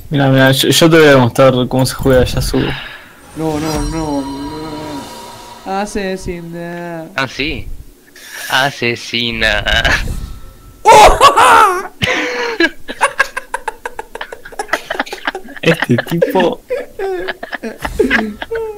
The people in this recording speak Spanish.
Mira, mira, yo te voy a demostrar cómo se juega Yasuo. No, no, no, no. Asesina. Ah, sí. Asesina. Este tipo